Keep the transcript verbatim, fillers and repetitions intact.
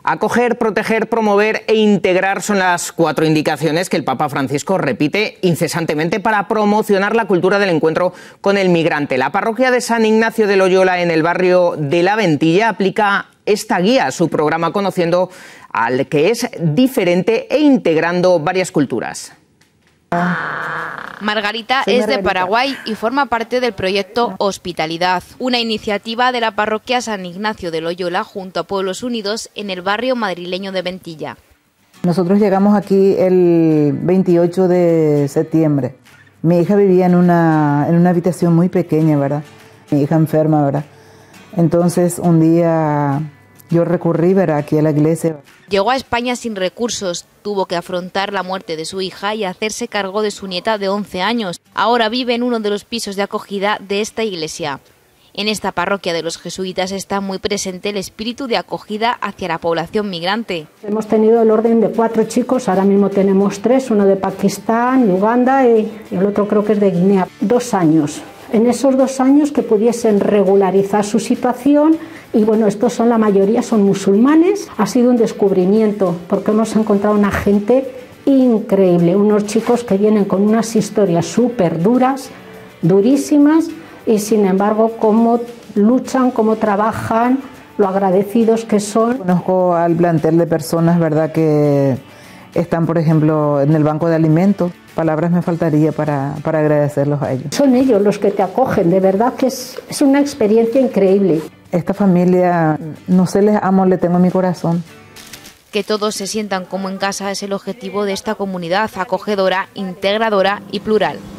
Acoger, proteger, promover e integrar son las cuatro indicaciones que el Papa Francisco repite incesantemente para promocionar la cultura del encuentro con el migrante. La parroquia de San Ignacio de Loyola, en el barrio de La Ventilla, aplica esta guía a su programa Conociendo al que es diferente e integrando varias culturas. Margarita es de Paraguay y forma parte del proyecto Hospitalidad, una iniciativa de la parroquia San Ignacio de Loyola junto a Pueblos Unidos en el barrio madrileño de Ventilla. Nosotros llegamos aquí el veintiocho de septiembre. Mi hija vivía en una, en una habitación muy pequeña, ¿verdad? Mi hija enferma, ¿verdad? Entonces un día yo recurrí, ¿verdad?, aquí a la iglesia. Llegó a España sin recursos, tuvo que afrontar la muerte de su hija y hacerse cargo de su nieta de once años. Ahora vive en uno de los pisos de acogida de esta iglesia. En esta parroquia de los jesuitas está muy presente el espíritu de acogida hacia la población migrante. Hemos tenido el orden de cuatro chicos, ahora mismo tenemos tres, uno de Pakistán, Uganda y el otro creo que es de Guinea. Dos años. En esos dos años que pudiesen regularizar su situación, y bueno, estos son la mayoría, son musulmanes. Ha sido un descubrimiento porque hemos encontrado una gente increíble, unos chicos que vienen con unas historias súper duras, durísimas, y sin embargo cómo luchan, cómo trabajan, lo agradecidos que son. Conozco al plantel de personas, ¿verdad?, que están, por ejemplo, en el banco de alimentos. Palabras me faltaría para, para agradecerlos a ellos. Son ellos los que te acogen, de verdad que es, es una experiencia increíble. Esta familia, no sé, les amo, le tengo en mi corazón. Que todos se sientan como en casa es el objetivo de esta comunidad acogedora, integradora y plural.